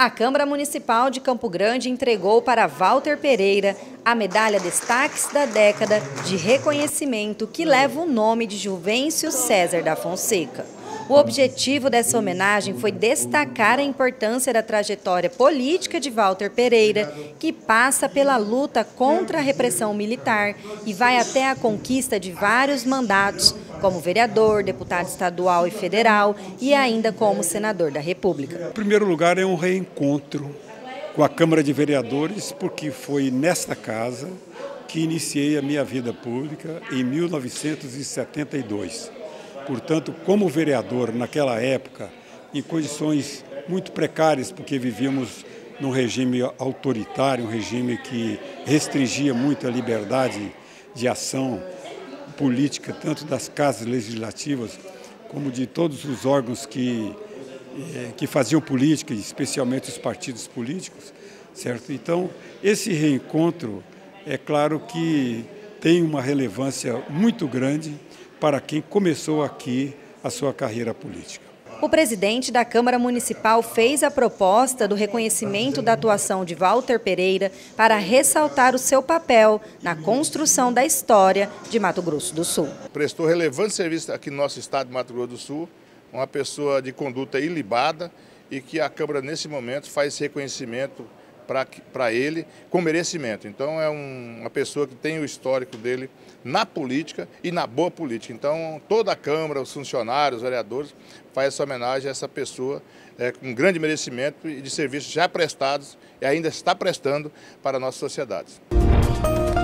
A Câmara Municipal de Campo Grande entregou para Walter Pereira a medalha Destaques da Década de reconhecimento que leva o nome de Juvencio César da Fonseca. O objetivo dessa homenagem foi destacar a importância da trajetória política de Walter Pereira, que passa pela luta contra a repressão militar e vai até a conquista de vários mandatos, como vereador, deputado estadual e federal e ainda como senador da República. Em primeiro lugar, é um reencontro com a Câmara de Vereadores, porque foi nesta casa que iniciei a minha vida pública em 1972. Portanto, como vereador naquela época, em condições muito precárias, porque vivíamos num regime autoritário, um regime que restringia muito a liberdade de ação política, tanto das casas legislativas como de todos os órgãos que faziam política, especialmente os partidos políticos, certo? Então, esse reencontro, é claro que tem uma relevância muito grande para quem começou aqui a sua carreira política. O presidente da Câmara Municipal fez a proposta do reconhecimento da atuação de Walter Pereira para ressaltar o seu papel na construção da história de Mato Grosso do Sul. Prestou relevante serviço aqui no nosso estado de Mato Grosso do Sul, uma pessoa de conduta ilibada e que a Câmara, nesse momento, faz esse reconhecimento para ele com merecimento. Então é uma pessoa que tem o histórico dele na política e na boa política. Então toda a Câmara, os funcionários, os vereadores, faz essa homenagem a essa pessoa com grande merecimento e de serviços já prestados e ainda está prestando para a nossa sociedade.